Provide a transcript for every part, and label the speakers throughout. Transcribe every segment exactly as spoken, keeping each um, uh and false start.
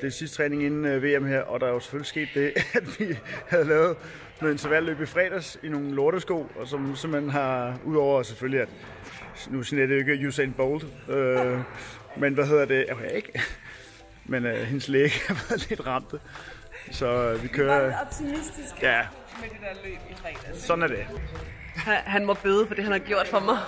Speaker 1: det er sidste træning inden øh, V M her, og der er jo selvfølgelig sket det, at vi havde lavet noget intervalløb i fredags i nogle lortesko, og som simpelthen har, udover selvfølgelig, at nu siger det jo ikke Usain Bolt, øh, men hvad hedder det, okay, ikke, men øh, hendes læge har været lidt ramte, så øh, vi kører...
Speaker 2: Vi var lidt optimistiske
Speaker 1: ja.
Speaker 2: med det der løb i fredags.
Speaker 1: Sådan er det.
Speaker 2: Han, han må bøde for det, han har gjort for mig.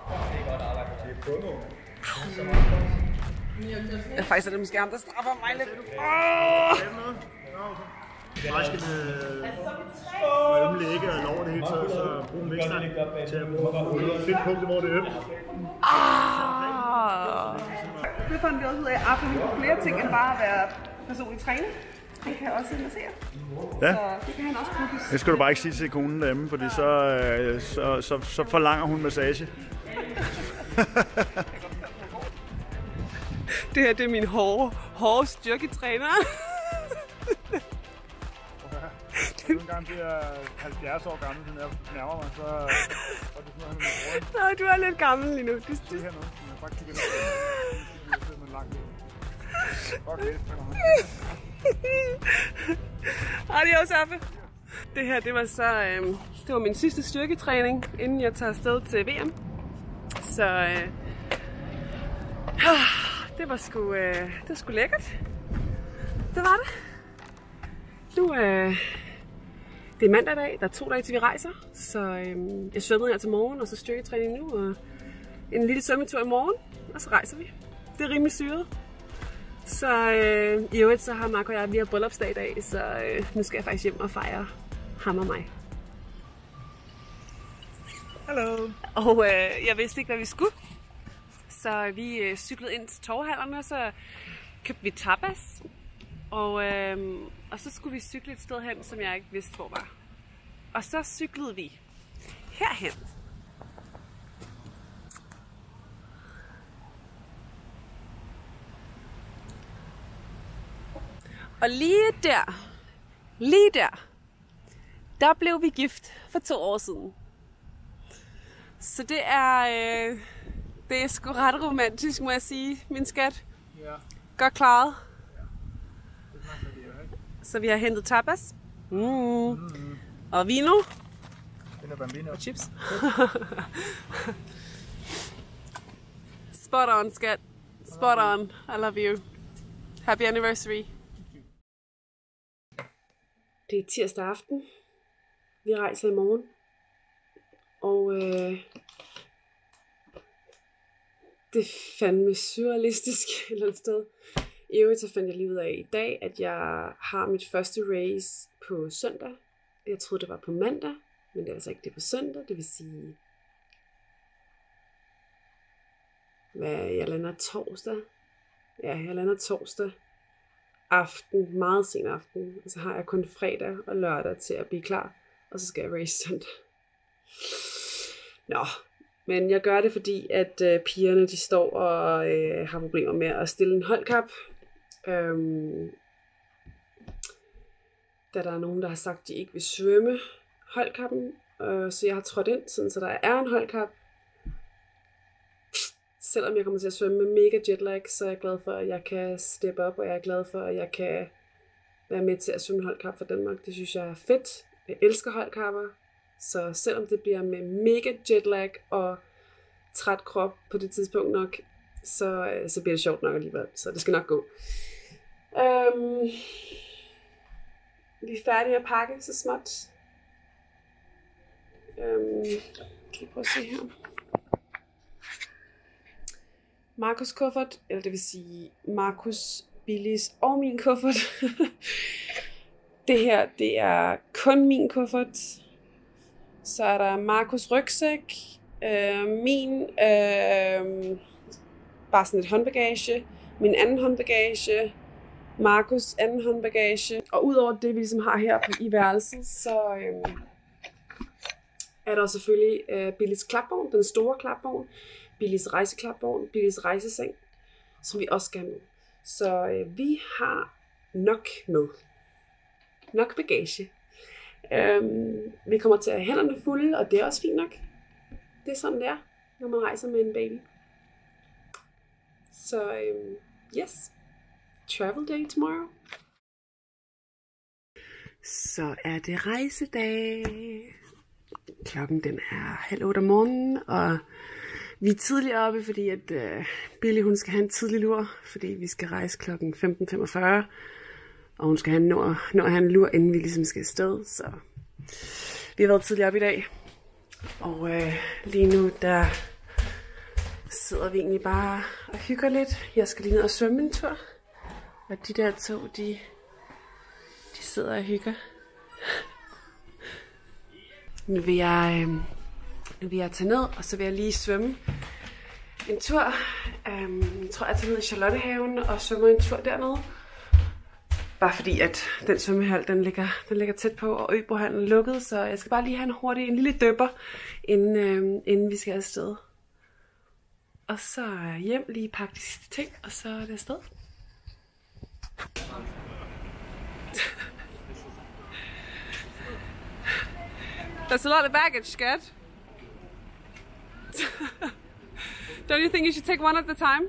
Speaker 2: Jeg faktisk er det måske ham, der straffer mig lidt. Åh!
Speaker 1: Faktisk en ømme lægge og lov det hele taget, så brug en vækstang til at finde punktet, hvor det er ømt.
Speaker 2: Det fandt vi også ud af, at Arthur kan flere ting end bare at være personlig træner. Han kan også massere.
Speaker 1: Ja.
Speaker 2: Så det kan han også bruge.
Speaker 1: Det skal du bare ikke sige til konen derhjemme, fordi så, så, så, så forlanger hun massage.
Speaker 2: Det her det er min hårde, hårde styrketræner.
Speaker 1: Nogle gange bliver halvfjerds år gammel, så jeg nærmer mig, så er det sådan noget, han er
Speaker 2: Nej, du er lidt gammel lige nu. Du,
Speaker 1: det er her nu, men jeg bare kigger ned. Det er langt ud. Fuck det,
Speaker 2: Adios, Affe. Det her, det var så, øh, det var min sidste styrketræning, inden jeg tager afsted til V M. Så øh, det var sgu, øh, det var sgu lækkert. Det var det. Nu øh, det er mandag i dag, der er to dage til vi rejser, så øh, jeg svømmede her til morgen, og så styrketræning nu, og en lille svømmetur i morgen, og så rejser vi. Det er rimelig syret. Så øh, i øvrigt så har Mark og jeg, vi har bryllupsdag i dag, så øh, nu skal jeg faktisk hjem og fejre ham og mig.
Speaker 1: Hallo.
Speaker 2: Og øh, jeg vidste ikke, hvad vi skulle, så vi øh, cyklede ind til Torvehallerne, og så købte vi tapas. Og, øh, og så skulle vi cykle et sted hen, som jeg ikke vidste, hvor var. Og så cyklede vi herhen. Og lige der, lige der, der blev vi gift for to år siden. Så det er, øh, det er sgu ret romantisk, må jeg sige, min skat.
Speaker 1: Ja.
Speaker 2: Godt klaret.
Speaker 1: Ja. Det er meget fedt, ikke?
Speaker 2: Så vi har hentet tapas. Mm. Mm. Og vino.
Speaker 1: Bambino.
Speaker 2: Og chips. Spot on, skat. Spot on. I love you. Happy anniversary. Det er tirsdag aften. Vi rejser i morgen. Og øh, det er fandme surrealistisk et eller andet sted. I øvrigt så fandt jeg lige ud af i dag, at jeg har mit første race på søndag. Jeg troede, det var på mandag, men det er altså ikke det på søndag. Det vil sige, hvad, jeg lander torsdag. Ja, jeg lander torsdag aften, meget sen aften. Og så har jeg kun fredag og lørdag til at blive klar. Og så skal jeg race søndag. Nå, men jeg gør det, fordi at øh, pigerne de står og øh, har problemer med at stille en holdkap. Øhm, da der er nogen, der har sagt, at de ikke vil svømme holdkappen. Øh, så jeg har trådt ind, sådan, så der er en holdkap. Selvom jeg kommer til at svømme med mega jetlag, så er jeg glad for, at jeg kan steppe op, og jeg er glad for, at jeg kan være med til at svømme holdkap for Danmark. Det synes jeg er fedt. Jeg elsker holdkapper. Så selvom det bliver med mega jetlag og træt krop på det tidspunkt nok, så, så bliver det sjovt nok alligevel. Så det skal nok gå. Um, vi er færdige at pakke så småt. Um, kan vi prøve at se her. Markus kuffert, eller det vil sige Markus, Billis og min kuffert. Det her, det er kun min kuffert. Så er der Markus rygsæk, øh, min, øh, bare sådan et håndbagage, min anden håndbagage, Markus anden håndbagage. Og udover det, vi ligesom har her på, i værelset, så øh, er der selvfølgelig øh, Billis klapvogn, den store klapvogn, Billis rejseklapvogn, Billis rejseseng, som vi også skal have med. Så øh, vi har nok med. Nok bagage. Øhm, vi kommer til at have hænderne fulde, og det er også fint nok. Det er sådan det er, når man rejser med en baby. Så øhm, yes. travel day tomorrow. Så er det rejsedag. Klokken den er halv otte om morgenen, og vi er tidligt oppe, fordi at uh, Billy hun skal have en tidlig lur, fordi vi skal rejse klokken femten femogfyrre, og hun skal have nå, nå at have en lur, inden vi ligesom skal afsted. Så vi har været tidligt oppe i dag, og uh, lige nu der sidder vi egentlig bare og hygger lidt. Jeg skal lige ned og svømme en tur, og de der to, de, de sidder og hygger. Nu vil jeg, øh, nu vil jeg tage ned, og så vil jeg lige svømme en tur. Um, jeg tror, jeg tager ned i Charlottehaven og svømmer en tur dernede. Bare fordi, at den svømmehal, den ligger, den ligger tæt på, og Øbohallen er lukket, så jeg skal bare lige have en hurtig, en lille døber, inden, øh, inden vi skal afsted. Og så hjem, lige pakke de sidste ting, og så er det afsted. That's a lot of baggage, skat. Don't you think you should take one at a time?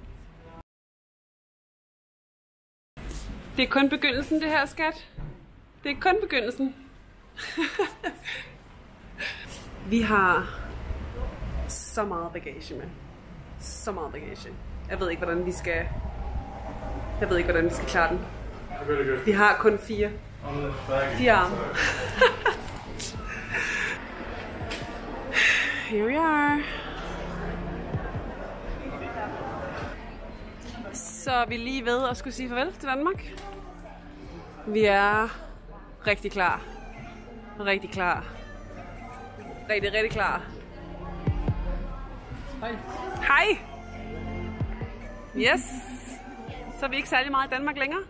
Speaker 2: Det er kun begyndelsen, det her, skat. Det er kun begyndelsen. Vi har så meget bagage med. Så meget bagage. Jeg ved ikke, hvordan vi skal... Jeg ved ikke, hvordan vi skal klare den. Vi har kun fire. Fire arme. Here we are. Så er vi lige ved at skulle sige farvel til Danmark. Vi er rigtig klar. Rigtig klar. Rigtig, rigtig klar. Hej. Hej. Yes. Så er vi ikke særlig meget i Danmark længere.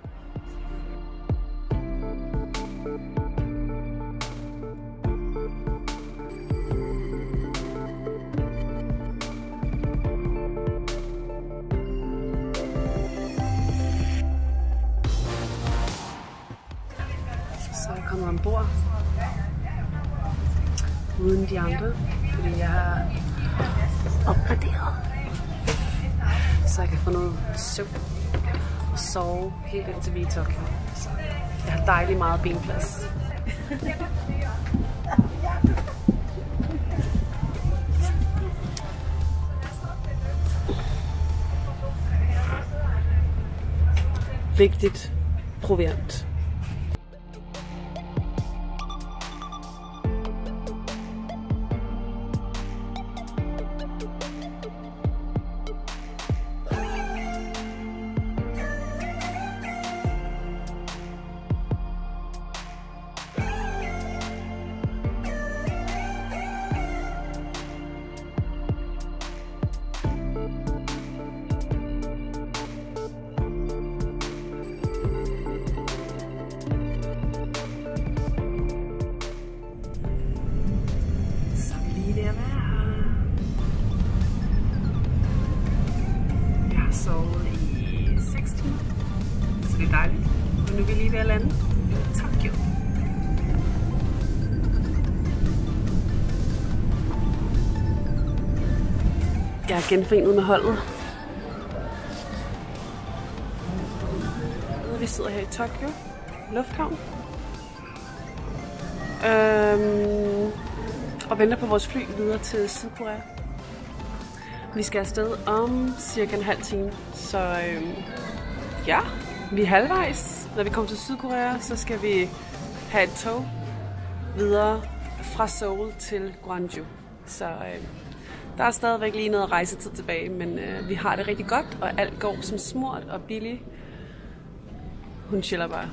Speaker 2: Så jeg kommer ombord uden de andre, fordi jeg er opgraderet, så jeg kan få noget søvn og sove helt indtil vi er i Tokyo. Så jeg har dejligt meget benplads. Vigtigt proviant. Sovet i seks timer, så det er dejligt. Og nu er vi lige ved at lande i Tokyo. Jeg er genforenet med holdet. Vi sidder her i Tokyo Lufthavn øhm, og venter på vores fly videre til Sydkorea. Vi skal afsted om cirka en halv time, så øhm, ja, vi er halvvejs. Når vi kommer til Sydkorea, så skal vi have et tog videre fra Seoul til Gwangju. Så øhm, der er stadigvæk lige noget rejsetid tilbage, men øh, vi har det rigtig godt, og alt går som smurt, og Billy, hun chiller bare.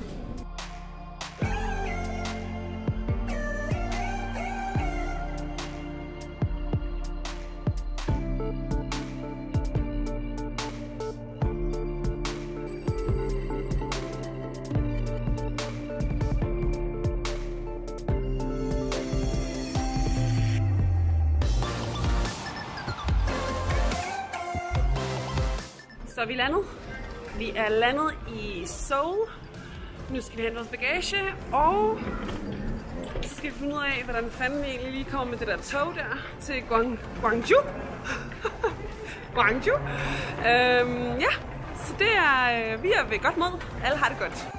Speaker 2: Så er vi landet. Vi er landet i Seoul. Nu skal vi hente vores bagage, og så skal vi finde ud af, hvordan fanden vi egentlig lige kommer med det der tog der til Gwang Gwangju. Gwangju. Øhm, ja, Så det er, øh, vi er ved godt mod. Alle har det godt.